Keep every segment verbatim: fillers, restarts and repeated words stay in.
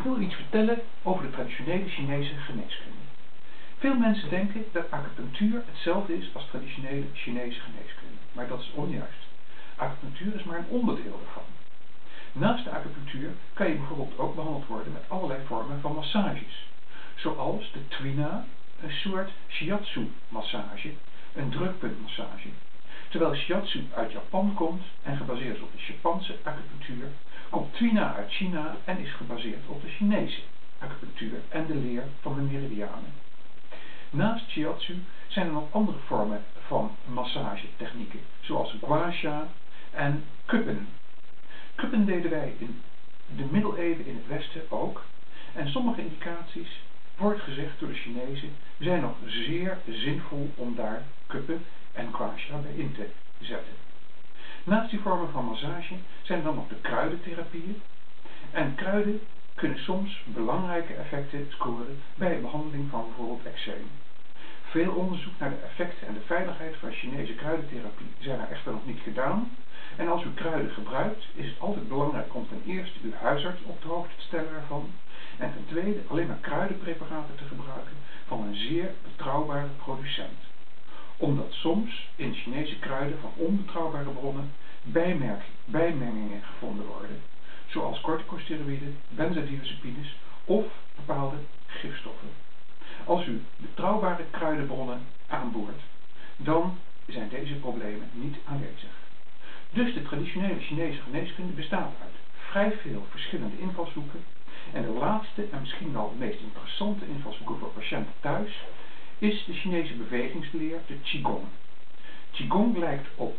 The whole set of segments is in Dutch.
wil u iets vertellen over de traditionele Chinese geneeskunde. Veel mensen denken dat acupunctuur hetzelfde is als traditionele Chinese geneeskunde, maar dat is onjuist. Acupunctuur is maar een onderdeel ervan. Naast de acupunctuur kan je bijvoorbeeld ook behandeld worden met allerlei vormen van massages, zoals de Twina, een soort shiatsu massage, een drukpuntmassage. Terwijl shiatsu uit Japan komt en gebaseerd is op de Japanse acupunctuur, komt Twina uit China en is gebaseerd op de Chinese acupunctuur en de leer van de meridianen. Naast shiatsu zijn er nog andere vormen van massagetechnieken, zoals gua sha en kuppen. Kuppen deden wij in de middeleeuwen in het Westen ook, en sommige indicaties, wordt gezegd door de Chinezen, zijn nog zeer zinvol om daar kuppen en gua sha bij in te zetten. Naast die vormen van massage zijn er dan nog de kruidentherapieën. En kruiden kunnen soms belangrijke effecten scoren bij de behandeling van bijvoorbeeld eczeem. Veel onderzoek naar de effecten en de veiligheid van Chinese kruidentherapie zijn er echter nog niet gedaan. En als u kruiden gebruikt, is het altijd belangrijk om ten eerste uw huisarts op de hoogte te stellen ervan. En ten tweede alleen maar kruidenpreparaten te gebruiken van een zeer betrouwbare producent. Omdat soms in Chinese kruiden van onbetrouwbare bronnen bijmengingen gevonden worden, zoals corticosteroïden, benzodiazepines of bepaalde gifstoffen. Als u betrouwbare kruidenbronnen aanboort, dan zijn deze problemen niet aanwezig. Dus de traditionele Chinese geneeskunde bestaat uit vrij veel verschillende invalshoeken. En de laatste en misschien wel de meest interessante invalshoek voor patiënten thuis is de Chinese bewegingsleer, de Qigong. Qigong lijkt op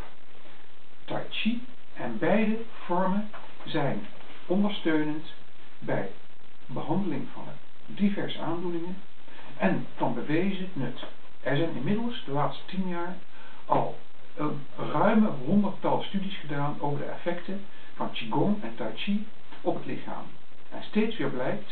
Tai Chi en beide vormen zijn ondersteunend bij behandeling van diverse aandoeningen en van bewezen nut. Er zijn inmiddels de laatste tien jaar al een ruime honderdtal studies gedaan over de effecten van Qigong en Tai Chi op het lichaam. En steeds weer blijkt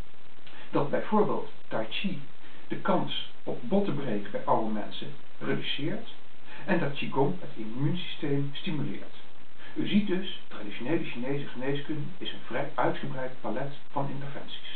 dat bijvoorbeeld Tai Chi de kans op botten breken bij oude mensen reduceert en dat Qigong het immuunsysteem stimuleert. U ziet dus, traditionele Chinese geneeskunde is een vrij uitgebreid palet van interventies.